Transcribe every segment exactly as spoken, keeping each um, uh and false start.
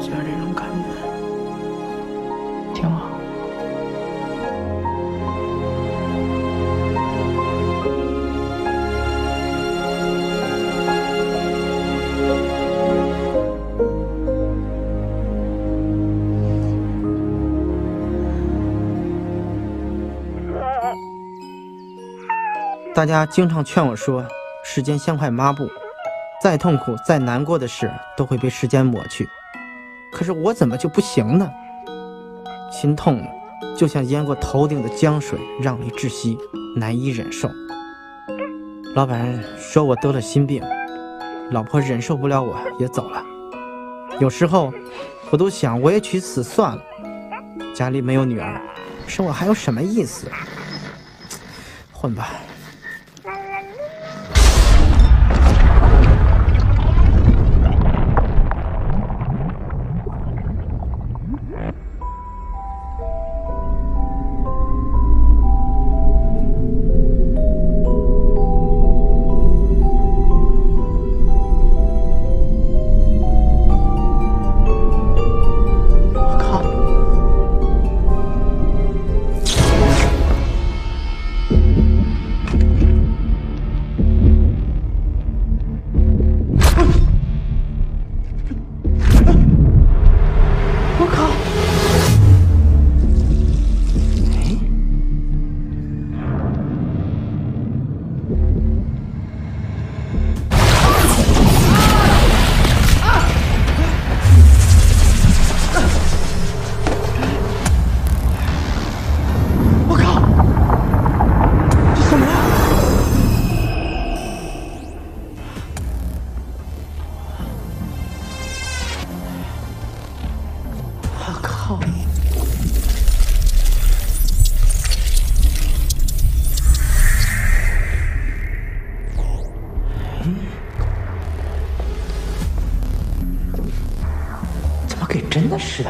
觉这种感觉挺好。 大家经常劝我说，时间像块抹布，再痛苦、再难过的事都会被时间抹去。可是我怎么就不行呢？心痛就像淹过头顶的江水，让你窒息，难以忍受。老板说我得了心病，老婆忍受不了我也走了。有时候我都想我也去死算了，家里没有女儿，生我还有什么意思？混吧。真的是的。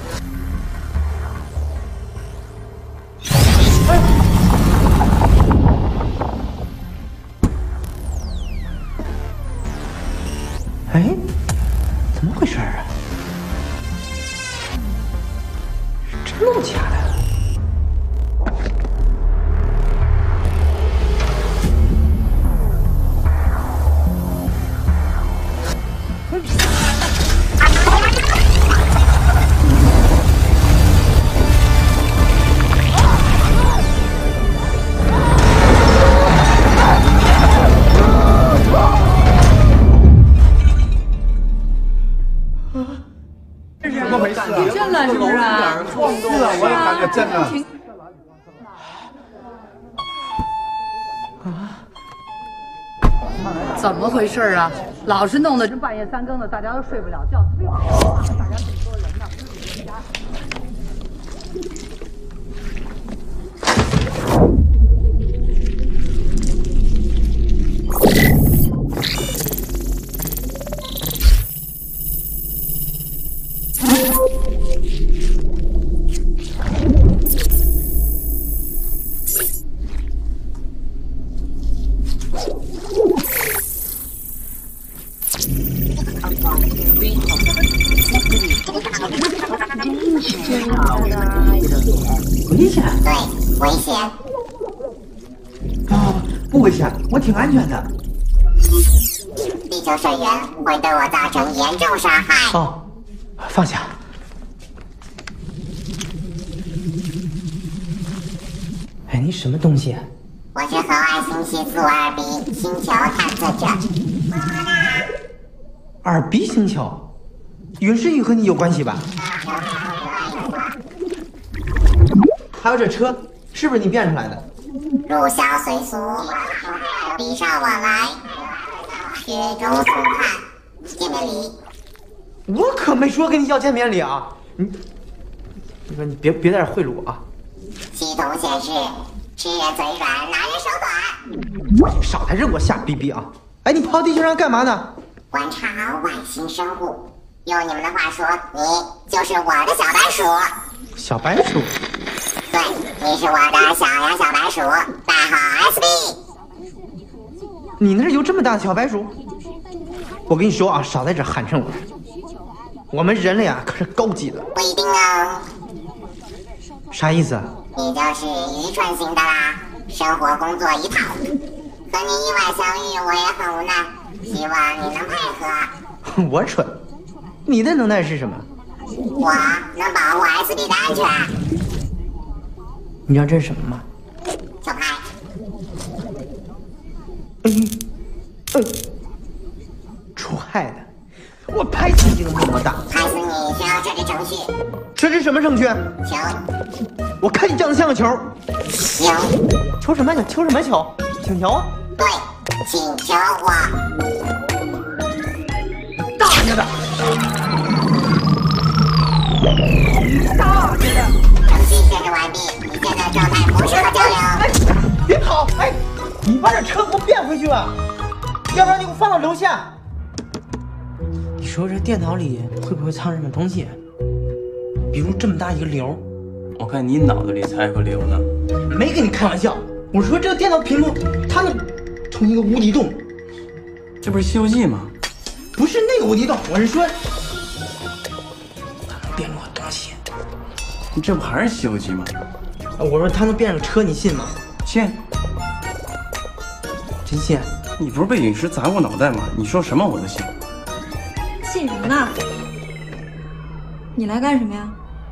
哎，怎么回事啊？是真的假的？ 震了是不是啊？ 晃动了，我也感觉震了。 怎么回事啊？老是弄得这半夜三更的，大家都睡不了觉，特别好，大家这么多人呢，回家。 危险？ 对，危险。 啊，不危险，我挺安全的。 地球水源会对我造成严重伤害。 哦，放下。哎，你什么东西？ 我是河外星系苏二 B 星球探测者。 二 B 星球，陨石雨和你有关系吧？还有这车，是不是你变出来的？ 入乡随俗，礼尚往来，雪中送炭，见面礼。 我可没说跟你要见面礼啊！你，你说你别别在这贿赂我啊！ 系统显示，吃人嘴软，拿人手短。 你少来惹我瞎逼逼啊！哎，你跑地球上干嘛呢？ 观察外星生物。用你们的话说，你就是我的小白鼠。 小白鼠。 对，你是我的小羊小白鼠，代号 S B。 你那儿有这么大的小白鼠？我跟你说啊，少在这寒碜我。 我们人类啊可是高级的。 不一定哦。 啥意思啊？ 你就是愚蠢型的啦，生活工作一套。和你意外相遇，我也很无奈，希望你能配合。 我蠢，你的能耐是什么？ 我能保护 S B 的安全。 你知道这是什么吗？ 手拍。 嗯嗯，出害的，我拍死你这个么么哒！ 拍死你需要设置程序。 设置什么程序？ 求。 我看你长得像个球。 求。 求什么呀？求什么求？请求？ 对，请求我。 大爷的！ 大爷的！程序设置完毕，你现在状态不适合交流。 哎，别跑！哎，你把这车给我变回去吧，要不然你给我放到楼下。你说这电脑里会不会藏什么东西？比如这么大一个瘤。 我看你脑子里才有个瘤呢。 没跟你开玩笑，我说这个电脑屏幕它能成一个无底洞。 这不是《西游记》吗？ 不是那个无底洞，我是说它能变出个东西。 你这不还是《西游记》吗？ 我说它能变成车，你信吗？ 信。 真信？ 你不是被陨石砸过脑袋吗？你说什么我都信。 信什么呢？你来干什么呀？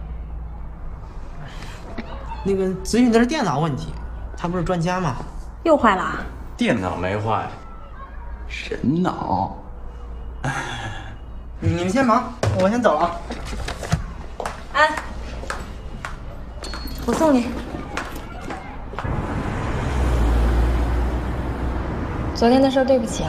那个咨询的是电脑问题，他不是专家吗？ 又坏了啊？ 电脑没坏，人脑。 你们先忙，我先走了。 安，我送你。昨天的事儿对不起啊。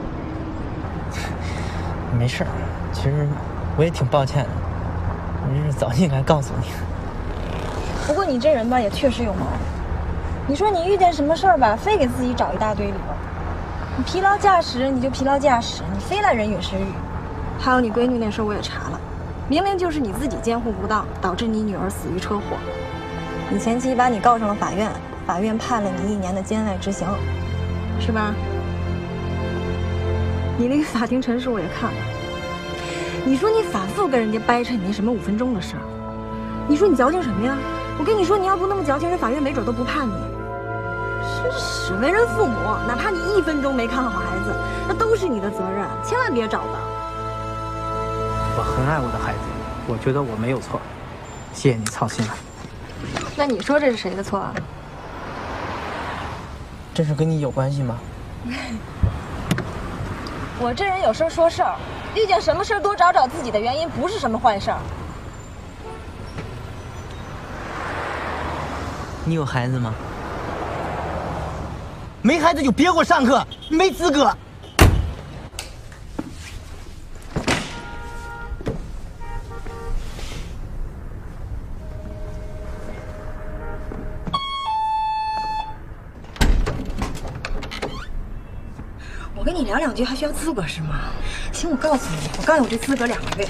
没事儿，其实我也挺抱歉的，我就是早就应该告诉你。 不过你这人吧，也确实有毛病。你说你遇见什么事儿吧，非给自己找一大堆理由。你疲劳驾驶，你就疲劳驾驶，你非来人云亦云。还有你闺女那事儿，我也查了，明明就是你自己监护不当，导致你女儿死于车祸。你前妻把你告上了法院，法院判了你一年的监外执行，是吧？你那个法庭陈述我也看了。你说你反复跟人家掰扯你那什么五分钟的事儿，你说你矫情什么呀？我跟你说，你要不那么矫情，人法院没准都不判你。真是为人父母，哪怕你一分钟没看好孩子，那都是你的责任，千万别找的。 我很爱我的孩子，我觉得我没有错，谢谢你操心了。 那你说这是谁的错啊？ 这事跟你有关系吗？ 我这人有事说事儿，遇见什么事多找找自己的原因，不是什么坏事儿。 你有孩子吗？没孩子就别给我上课，没资格。 我跟你聊两句还需要资格是吗？行，我告诉你，我告诉你，我这资格两个月。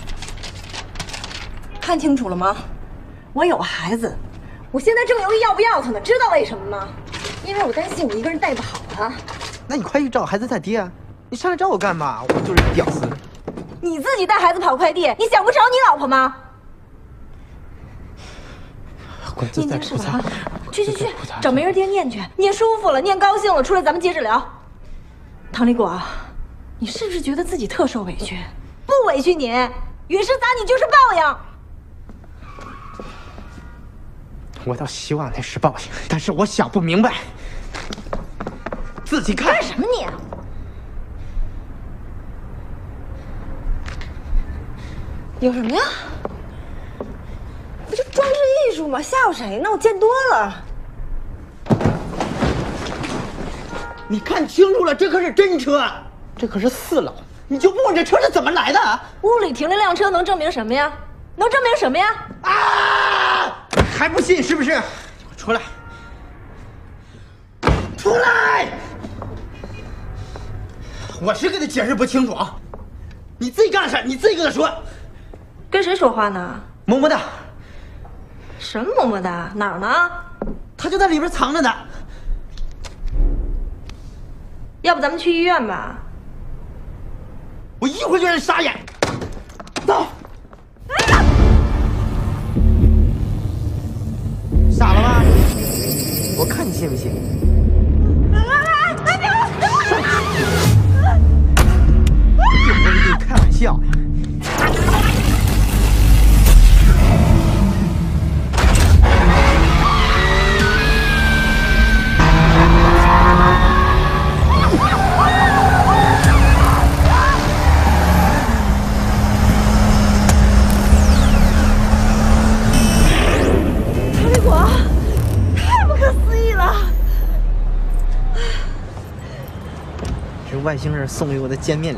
看清楚了吗？我有孩子。我现在正犹豫要不要他呢，知道为什么吗？因为我担心我一个人带不好他。 那你快去找孩子他爹啊！你上来找我干嘛？我就是屌丝。 你自己带孩子跑快递，你想不找你老婆吗？ 滚字再吐槽。 去去去，找梅人爹念去，念舒服了，念高兴了，出来咱们接着聊。唐立果，你是不是觉得自己特受委屈？不委屈你，陨石砸你就是报应。 我倒希望那是报应，但是我想不明白。自己看。 干什么你？有什么呀？不就装置艺术吗？吓唬谁呢？我见多了。 你看清楚了，这可是真车，这可是四楼。你就不问这车是怎么来的？ 屋里停了辆车，能证明什么呀？能证明什么呀？ 啊！还不信是不是？给我出来！出来！我是跟他解释不清楚啊！你自己干的事，你自己跟他说。 跟谁说话呢？ 么么哒。 什么么么哒？哪儿呢？ 他就在里边藏着呢。 要不咱们去医院吧？ 我一会儿就让你傻眼。走。 信不信？ 啊！大娘， 我跟你开玩笑。 外星人送给我的见面礼。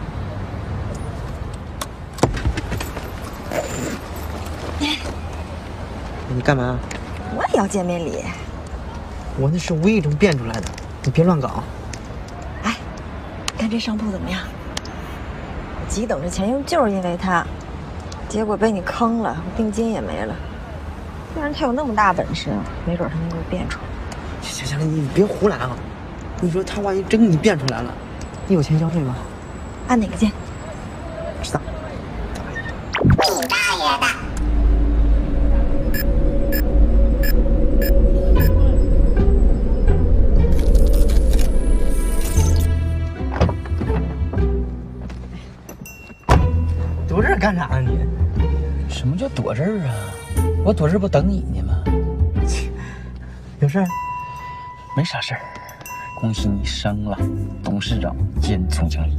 你干嘛？ 我也要见面礼。 我那是无意中变出来的，你别乱搞。 哎，看这商铺怎么样？我急等着钱用，就是因为他，结果被你坑了，我定金也没了。要然他有那么大本事，没准他能给我变出来。 行行了，你别胡来啊！你说他万一真给你变出来了？ 你有钱交税吗？ 按哪个键？ 知道。 你大爷的！ 躲这儿干啥呢你？ 什么叫躲这儿啊？我躲这儿不等你呢吗？ 有事儿？ 没啥事儿。 恭喜你升了董事长兼总经理。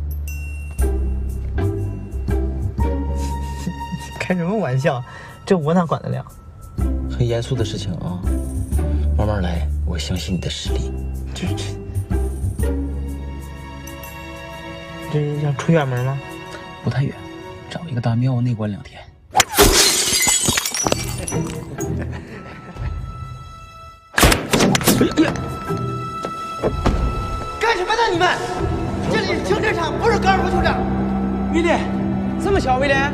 开什么玩笑？这我哪管得了？ 很严肃的事情啊，慢慢来。我相信你的实力。 这这这要出远门吗？ 不太远，找一个大庙内关两天。哎呀！ 干什么呢你们？这里是停车场，不是高尔夫球场。威廉，这么巧，威廉？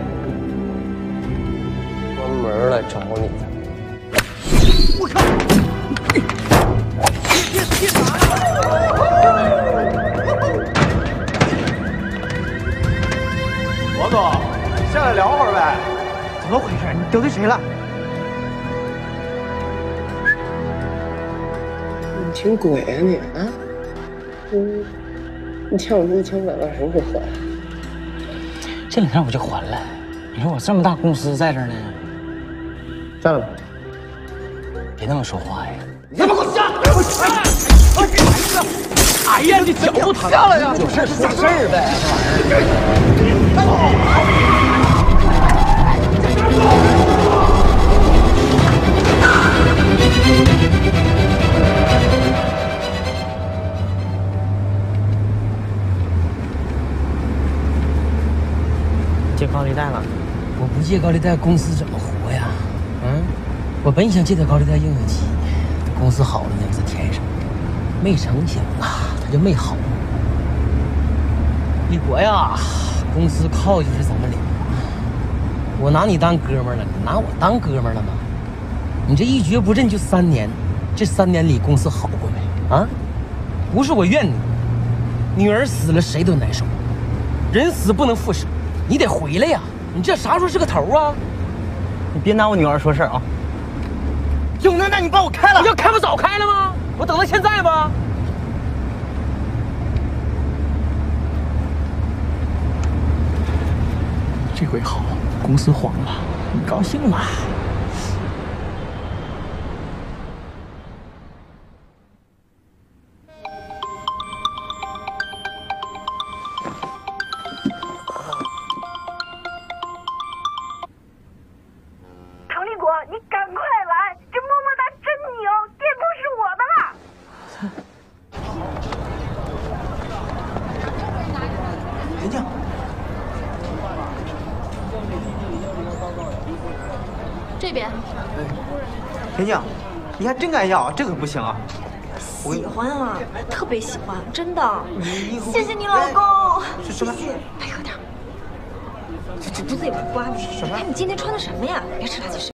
专门来找你。 我靠！别别别打！ 王总，下来聊会儿呗。 怎么回事？你得罪谁了？ 你挺鬼啊你啊！ 嗯，你欠我一千五百万什么时候还？ 这两天我就还了。你说我这么大公司在这儿呢， 占了吧。 别那么说话呀！ 你他妈给我下！给我下！ 哎呀，你脚不疼？ 下来呀！ 有事说事儿呗，这玩意儿。 借高利贷了？ 我不借高利贷，公司怎么活呀？嗯，我本想借点高利贷应应急，公司好了呢，再填上。没成想啊，他就没好。立国呀，公司靠就是咱们俩。我拿你当哥们儿了，你拿我当哥们儿了吗？你这一蹶不振就三年，这三年里公司好过没？啊？不是我怨你，女儿死了谁都难受，人死不能复生。 你得回来呀！你这啥时候是个头啊？ 你别拿我女儿说事儿啊！有能耐你把我开了！ 我要开不早开了吗？我等到现在吧。这回好，公司黄了，你高兴吗？ 这边， 田静，你还真敢要，这可不行啊！ 喜欢啊，特别喜欢，真的。谢谢你， 老公。 是什么？ 快喝点。这这不自己不刮的。什么？哎，你今天穿的什么呀？别吃垃圾食品。